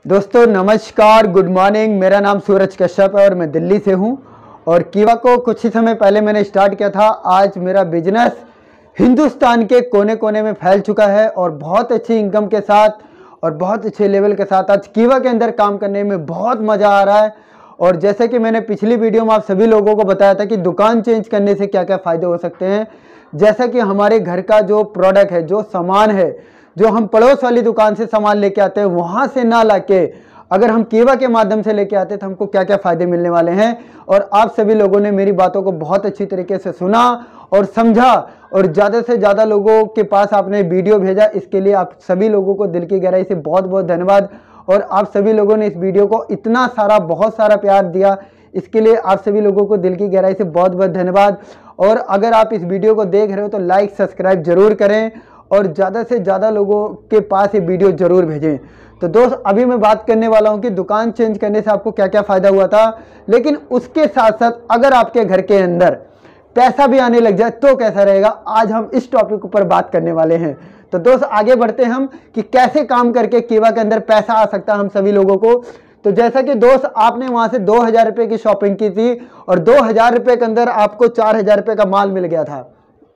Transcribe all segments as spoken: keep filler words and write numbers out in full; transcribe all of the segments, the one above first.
दोस्तों नमस्कार, good morning. मेरा नाम सूरज कश्यप है और मैं दिल्ली से हूं। और कीवा को कुछ ही समय पहले मैंने स्टार्ट किया था। आज मेरा बिजनेस हिंदुस्तान के कोने कोने में फैल चुका है और बहुत अच्छी इनकम के साथ और बहुत अच्छे लेवल के साथ आज कीवा के अंदर काम करने में बहुत मज़ा आ रहा है। और जैसे कि मैंने पिछली वीडियो में आप सभी लोगों को बताया था कि दुकान चेंज करने से क्या क्या फ़ायदे हो सकते हैं, जैसा कि हमारे घर का जो प्रोडक्ट है, जो सामान है, जो हम पड़ोस वाली दुकान से सामान लेके आते हैं, वहाँ से ना लाके अगर हम कीवा के माध्यम से लेके आते हैं तो हमको क्या क्या फ़ायदे मिलने वाले हैं। और आप सभी लोगों ने मेरी बातों को बहुत अच्छी तरीके से सुना और समझा और ज़्यादा से ज़्यादा लोगों के पास आपने वीडियो भेजा, इसके लिए आप सभी लोगों को दिल की गहराई से बहुत बहुत धन्यवाद। और आप सभी लोगों ने इस वीडियो को इतना सारा बहुत सारा प्यार दिया, इसके लिए आप सभी लोगों को दिल की गहराई से बहुत बहुत धन्यवाद। और अगर आप इस वीडियो को देख रहे हो तो लाइक सब्सक्राइब जरूर करें और ज़्यादा से ज़्यादा लोगों के पास ये वीडियो जरूर भेजें। तो दोस्त, अभी मैं बात करने वाला हूँ कि दुकान चेंज करने से आपको क्या क्या फ़ायदा हुआ था, लेकिन उसके साथ साथ अगर आपके घर के अंदर पैसा भी आने लग जाए तो कैसा रहेगा, आज हम इस टॉपिक पर बात करने वाले हैं। तो दोस्त आगे बढ़ते हैं हम कि कैसे काम करके कीवा के अंदर पैसा आ सकता है हम सभी लोगों को। तो जैसा कि दोस्त आपने वहाँ से दो हज़ार रुपये की शॉपिंग की थी और दो हज़ार रुपये के अंदर आपको चार हज़ार रुपये का माल मिल गया था।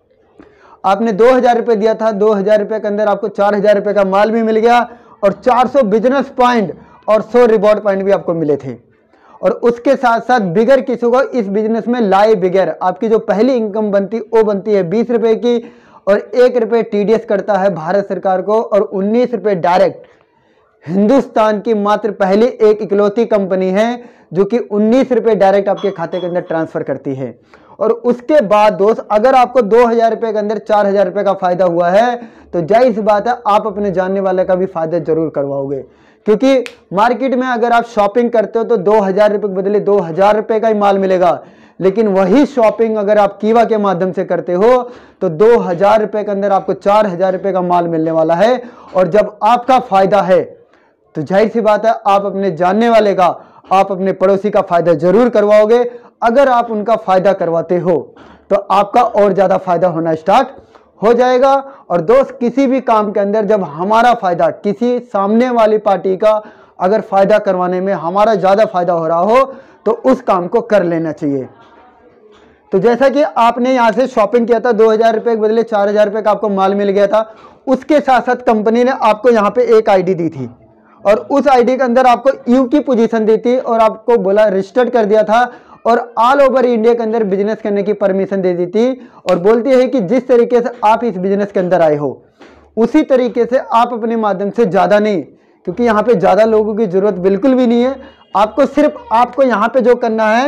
आपने दो हज़ार रुपये दिया था, दो हज़ार रुपये के अंदर आपको चार हज़ार रुपये का माल भी मिल गया और चार सौ बिजनेस पॉइंट और सौ रिवॉर्ड पॉइंट भी आपको मिले थे। और उसके साथ साथ बिगर किसी को इस बिजनेस में लाए बिगर आपकी जो पहली इनकम बनती वो बनती है बीस रुपये की और एक रुपये टीडीएस करता है भारत सरकार को और उन्नीस रुपये डायरेक्ट हिंदुस्तान की मात्र पहली एक इकलौती कंपनी है जो कि उन्नीस रुपये डायरेक्ट आपके खाते के अंदर ट्रांसफर करती है। और उसके बाद दोस्त अगर आपको दो हज़ार रुपये के अंदर चार हज़ार रुपये का फायदा हुआ है तो जाहिर सी बात है आप अपने जानने वाले का भी फायदा जरूर करवाओगे, क्योंकि मार्केट में अगर आप शॉपिंग करते हो तो दो हज़ार रुपये के बदले दो हज़ार रुपये का ही माल मिलेगा, लेकिन वही शॉपिंग अगर आप कीवा के माध्यम से करते हो तो दो हज़ार रुपये के अंदर आपको चार हज़ार रुपये का माल मिलने वाला है। और जब आपका फायदा है तो जाहिर सी बात है आप अपने जानने वाले का, आप अपने पड़ोसी का फायदा जरूर करवाओगे। अगर आप उनका फायदा करवाते हो तो आपका और ज्यादा फायदा होना स्टार्ट हो जाएगा। और दोस्त किसी भी काम के अंदर जब हमारा फायदा किसी सामने वाली पार्टी का अगर फायदा करवाने में हमारा ज्यादा फायदा हो रहा हो तो उस काम को कर लेना चाहिए। तो जैसा कि आपने यहाँ से शॉपिंग किया था, दो हज़ार रुपये के बदले चार हज़ार रुपये का आपको माल मिल गया था। उसके साथ साथ कंपनी ने आपको यहाँ पे एक आईडी दी थी और उस आईडी के अंदर आपको यू की पोजीशन दी थी और आपको बोला रजिस्टर्ड कर दिया था और ऑल ओवर इंडिया के अंदर बिजनेस करने की परमिशन दे दी थी। और बोलती है कि जिस तरीके से आप इस बिजनेस के अंदर आए हो उसी तरीके से आप अपने माध्यम से ज़्यादा नहीं, क्योंकि यहाँ पे ज़्यादा लोगों की ज़रूरत बिल्कुल भी नहीं है। आपको सिर्फ आपको यहाँ पे जो करना है,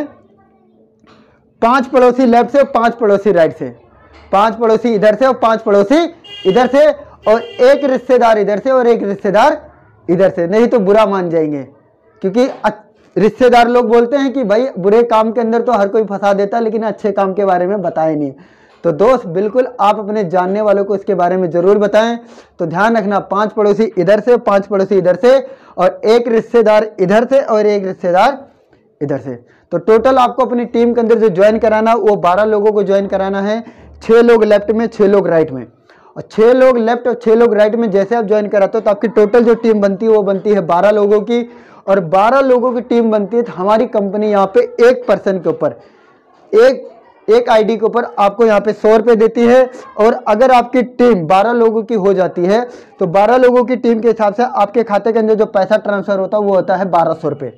पांच पड़ोसी लेफ्ट से और पांच पड़ोसी राइट से, पांच पड़ोसी इधर से और पांच पड़ोसी इधर से और एक रिश्तेदार इधर से और एक रिश्तेदार इधर से, नहीं तो बुरा मान जाएंगे। क्योंकि रिश्तेदार लोग बोलते हैं कि भाई बुरे काम के अंदर तो हर कोई फंसा देता है लेकिन अच्छे काम के बारे में बताए नहीं। तो दोस्त बिल्कुल आप अपने जानने वालों को इसके बारे में जरूर बताएं। तो ध्यान रखना, पांच पड़ोसी इधर से, पांच पड़ोसी इधर से और एक रिश्तेदार इधर से और एक रिश्तेदार इधर से। तो टोटल आपको अपनी टीम के अंदर जो ज्वाइन कराना वो बारह लोगों को ज्वाइन कराना है, छः लोग लेफ्ट में, छः लोग राइट में। और छः लोग लेफ्ट और छः लोग राइट में जैसे आप ज्वाइन कराते हो तो आपकी टोटल जो टीम बनती है वो बनती है बारह लोगों की। और बारह लोगों की टीम बनती है तो हमारी कंपनी यहाँ पे एक पर्सन के ऊपर एक एक आईडी के ऊपर आपको यहाँ पे सौ रुपये देती है। और अगर आपकी टीम बारह लोगों की हो जाती है तो बारह लोगों की टीम के हिसाब से आपके खाते के अंदर जो पैसा ट्रांसफर होता है वो होता है बारह सौ रुपये।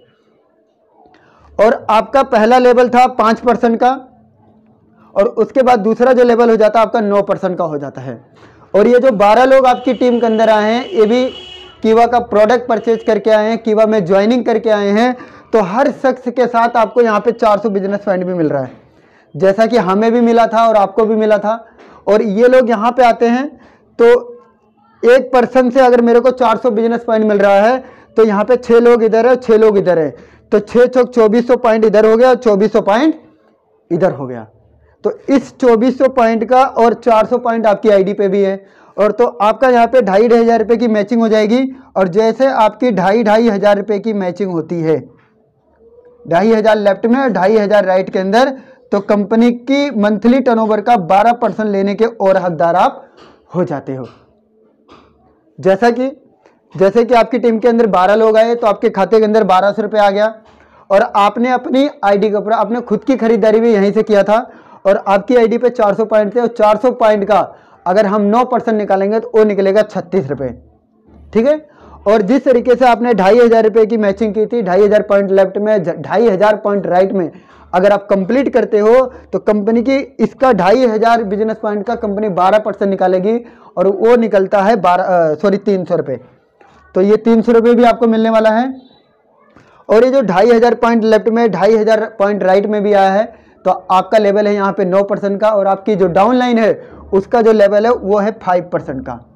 और आपका पहला लेवल था पाँच परसेंट का और उसके बाद दूसरा जो लेवल हो जाता है आपका नौ परसेंट का हो जाता है। और ये जो बारह लोग आपकी टीम के अंदर आए हैं ये भी कीवा का प्रोडक्ट परचेज करके आए हैं, कीवा में ज्वाइनिंग करके आए हैं। तो हर शख्स के साथ आपको यहाँ पे चार सौ बिजनेस पॉइंट भी मिल रहा है, जैसा कि हमें भी मिला था और आपको भी मिला था। और ये लोग यहाँ पे आते हैं तो एक पर्सन से अगर मेरे को चार सौ बिजनेस पॉइंट मिल रहा है तो यहाँ पे छः लोग इधर है, छः लोग इधर है, तो छः चौक चौबीस सौ पॉइंट इधर हो गया और चौबीस सौ पॉइंट इधर हो गया। तो इस चौबीस सौ पॉइंट का और चार सौ पॉइंट आपकी आईडी पे भी है। और तो आपका यहाँ पे ढाई ढाई हज़ार रुपये की मैचिंग हो जाएगी। और जैसे आपकी ढाई ढाई हज़ार रुपये की मैचिंग होती है, ढाई हज़ार लेफ्ट में और ढाई हज़ार राइट के अंदर, तो कंपनी की मंथली टर्नओवर का बारह परसेंट लेने के और हकदार आप हो जाते हो। जैसा कि जैसे कि आपकी टीम के अंदर बारह लोग आए तो आपके खाते के अंदर बारह सौ रुपये आ गया, और आपने अपनी आईडी के ऊपर आपने खुद की खरीदारी भी यहीं से किया था, और आपकी आईडी पे चार सौ पॉइंट थे, और चार सौ पॉइंट का अगर हम नौ परसेंट निकालेंगे तो वो निकलेगा छत्तीस रुपये, ठीक है। और जिस तरीके से आपने ढाई हज़ार रुपये की मैचिंग की थी, ढाई हज़ार पॉइंट लेफ्ट में, ढाई हज़ार पॉइंट राइट में, अगर आप कंप्लीट करते हो तो कंपनी की इसका ढाई हज़ार बिजनेस पॉइंट का कंपनी बारह परसेंट निकालेगी, और वो निकलता है बारह सॉरी तीन सौ रुपये। तो ये तीन सौ रुपये भी आपको मिलने वाला है। और ये जो ढाई हज़ार पॉइंट लेफ्ट में, ढाई हज़ार पॉइंट राइट में भी आया है, तो आपका लेवल है यहाँ पे नौ परसेंट का, और आपकी जो डाउन लाइन है उसका जो लेवल है वो है फाइव परसेंट का।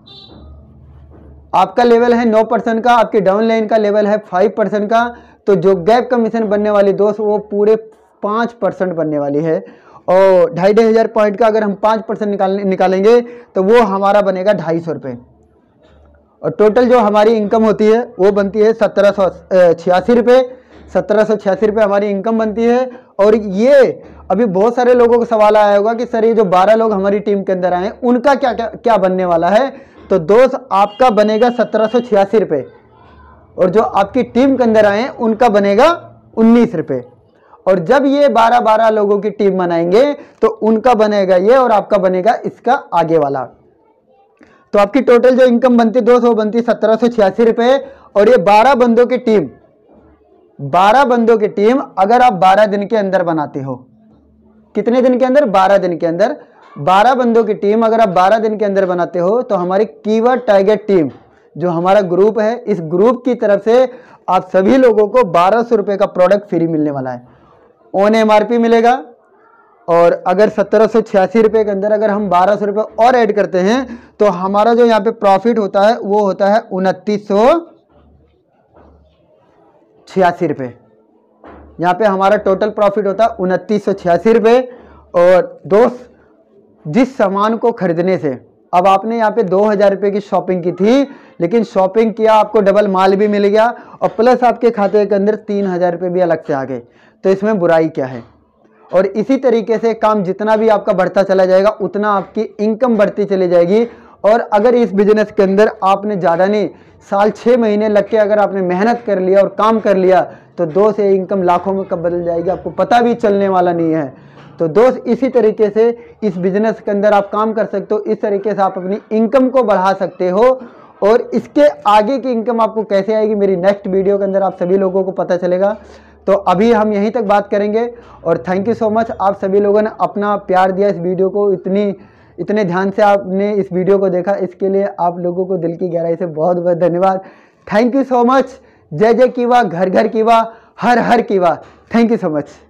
आपका लेवल है नौ परसेंट का, आपकी डाउन लाइन का लेवल है फाइव परसेंट का, तो जो गैप कमीशन बनने वाली दोस्त वो पूरे पाँच परसेंट बनने वाली है। और ढाई ढाई हज़ार पॉइंट का अगर हम पाँच परसेंट निकाल निकालेंगे तो वो हमारा बनेगा ढाई सौ रुपये, और टोटल जो हमारी इनकम होती है वो बनती है सत्रह सौ छियासी रुपये सत्रह सौ छियासी रुपये हमारी इनकम बनती है। और ये अभी बहुत सारे लोगों को सवाल आया होगा कि सर ये जो बारह लोग हमारी टीम के अंदर आए उनका क्या क्या क्या बनने वाला है। तो दोस्त आपका बनेगा सत्रह सौ छियासी रुपये, और जो आपकी टीम के अंदर आए उनका बनेगा उन्नीस रुपये। और जब ये बारह बारह लोगों की टीम बनाएंगे तो उनका बनेगा ये, और आपका बनेगा इसका आगे वाला। तो आपकी टोटल जो इनकम बनती है दो सौ बनती है सत्रह सौ छियासी रुपये। और ये बारह बंदों की टीम बारह बंदों की टीम अगर आप बारह दिन के अंदर बनाते हो, कितने दिन के अंदर? बारह दिन के अंदर। बारह बंदों की टीम अगर आप बारह दिन के अंदर बनाते हो तो हमारी कीवर्ड टारगेट टीम जो हमारा ग्रुप है, इस ग्रुप की तरफ से आप सभी लोगों को बारह सौ रुपये का प्रोडक्ट फ्री मिलने वाला है। ऑन एम आर पी मिलेगा। और अगर सत्रह सौ छियासी रुपये के अंदर अगर हम बारह सौ रुपये और ऐड करते हैं तो हमारा जो यहाँ पे प्रॉफिट होता है वो होता है उनतीस सौ छियासी रुपये। यहाँ पे हमारा टोटल प्रॉफिट होता है उनतीस सौ छियासी रुपये। और दोस्त जिस सामान को खरीदने से, अब आपने यहाँ पे दो हज़ार रुपये की शॉपिंग की थी, लेकिन शॉपिंग किया, आपको डबल माल भी मिल गया, और प्लस आपके खाते के अंदर तीन हज़ार रुपये भी अलग से आ गए, तो इसमें बुराई क्या है। और इसी तरीके से काम जितना भी आपका बढ़ता चला जाएगा उतना आपकी इनकम बढ़ती चली जाएगी। और अगर इस बिजनेस के अंदर आपने ज़्यादा नहीं, साल छः महीने लग के अगर आपने मेहनत कर लिया और काम कर लिया तो दो से इनकम लाखों में कब बदल जाएगी आपको पता भी चलने वाला नहीं है। तो दोस्त इसी तरीके से इस बिजनेस के अंदर आप काम कर सकते हो, इस तरीके से आप अपनी इनकम को बढ़ा सकते हो। और इसके आगे की इनकम आपको कैसे आएगी मेरी नेक्स्ट वीडियो के अंदर आप सभी लोगों को पता चलेगा। तो अभी हम यहीं तक बात करेंगे। और थैंक यू सो मच, आप सभी लोगों ने अपना प्यार दिया इस वीडियो को, इतनी इतने ध्यान से आपने इस वीडियो को देखा, इसके लिए आप लोगों को दिल की गहराई से बहुत बहुत धन्यवाद। Thank you so much. जय जय कीवा, घर घर कीवा, हर हर कीवा। Thank you so much.